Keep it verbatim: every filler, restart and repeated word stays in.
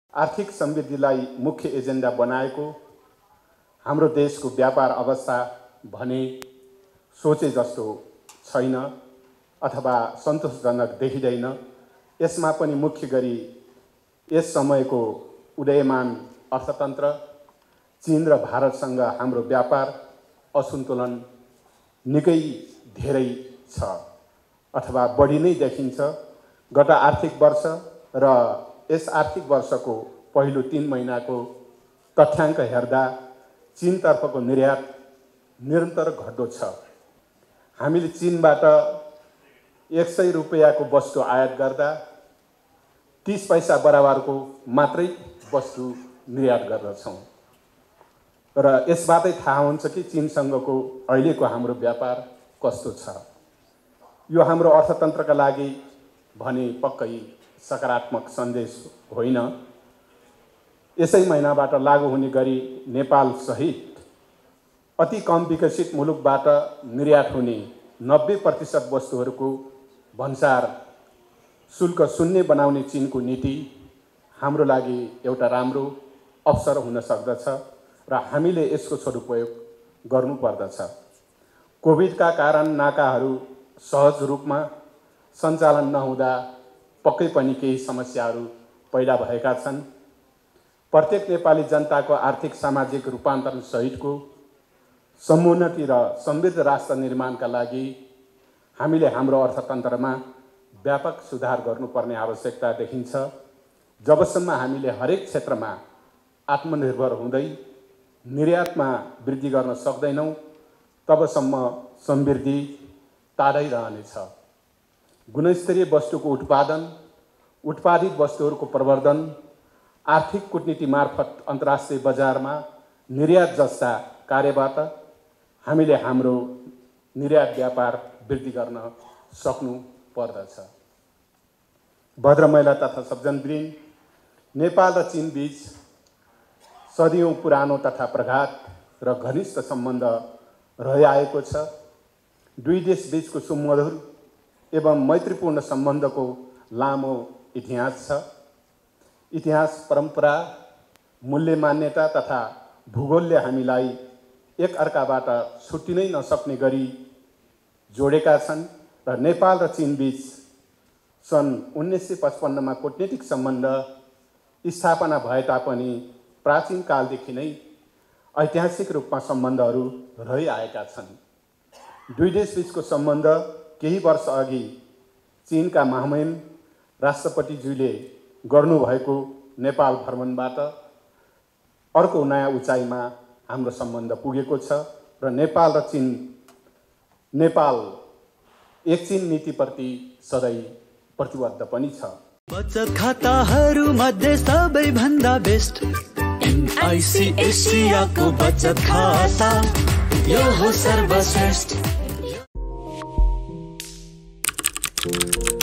आर्थिक समृद्धिलाई मुख्य एजेन्डा बनाएको हाम्रो देशको व्यापार अवस्था भने सोचे जस्तो छैन अथवा सन्तोषजनक देखिँदैन। यसमा पनि मुख्य गरी यस समयको उदयमान अर्थतन्त्र चीन र भारतसँग हाम्रो व्यापार असन्तुलन निकै धेरै छ अथवा बढी नै देखिन्छ। गत आर्थिक वर्ष र यस आर्थिक वर्षको पहिलो तीन महिनाको तथ्याङ्क हेर्दा चीनतर्फको निर्यात निरन्तर घट्दो छ। हामीले चीनबाट एक सय रुपियाँको वस्तु आयात गर्दा तीस पैसा बराबरको मात्रै वस्तु निर्यात गर्दछौँ र यसबाटै थाहा हुन्छ कि चीनसँगको अहिलेको हाम्रो व्यापार कस्तो छ। यो हाम्रो अर्थतन्त्रका लागि भने पक्कै सकारात्मक सन्देश होइन। यसै महिनाबाट लागू हुने गरी नेपाल सहित अति कम विकसित मुलुकबाट निर्यात हुने नब्बे प्रतिशत वस्तुहरूको भन्सार शुल्क शून्य बनाउने चीनको नीति हाम्रो लागि एउटा राम्रो अवसर हुन सक्दछ र हामीले यसको सदुपयोग गर्नुपर्दछ। कोभिडका कारण नाकाहरू सहज रूपमा सञ्चालन नहुँदा पक्कै पनि केही समस्याहरू पैदा भएका छन्। प्रत्येक नेपाली जनताको आर्थिक सामाजिक रूपान्तरण सहितको समुन्नति र समृद्ध राष्ट्र निर्माणका लागि हामीले हाम्रो अर्थतन्त्रमा व्यापक सुधार गर्नुपर्ने आवश्यकता देखिन्छ। जबसम्म हामीले हरेक क्षेत्रमा आत्मनिर्भर हुँदै निर्यातमा वृद्धि गर्न सक्दैनौँ तबसम्म समृद्धि टाढै रहनेछ। गुणस्तरीय वस्तुको उत्पादन, उत्पादित वस्तुहरूको प्रवर्धन, आर्थिक कूटनीति मार्फत अन्तर्राष्ट्रिय बजारमा निर्यात जस्ता कार्यबाट हामीले हाम्रो निर्यात व्यापार वृद्धि गर्न सक्नु पर्दछ। भद्र महिला तथा सज्जनवृन्द, नेपाल र चीन बीच सदियौं पुरानो तथा प्रगाढ र घनिष्ठ सम्बन्ध रहिआएको छ। दुई देश बीचको सुमधुर एवं मैत्रीपूर्ण सम्बन्धको लामो इतिहास छ। इतिहास, परम्परा, मूल्य, मान्यता तथा भूगोलले हामीलाई एक अर्काबाट छुट्टिनै नसक्ने गरी जोडेका छन् र नेपाल र चीन बीच सन् उन्नाइस सय पचपन्नमा कूटनीतिक सम्बन्ध स्थापना भए तापनि प्राचीन कालदेखि नै ऐतिहासिक रूपमा सम्बन्धहरू रहिआएका छन्। दुई देश बीचको सम्बन्ध केही वर्ष अघि चीनका महामहिम राष्ट्रपतिज्यूले गर्नुभएको नेपाल भ्रमणबाट अर्को नयाँ उचाइमा हाम्रो सम्बन्ध पुगेको छ र नेपाल र चीन नेपाल एक चीन नीतिप्रति सधैँ प्रतिबद्ध पनि छ। बचत खाताहरू मध्ये सबैभन्दा बेस्ट एनआइसी एसियाको बचत खाता, यो हो सर्वश्रेष्ठ।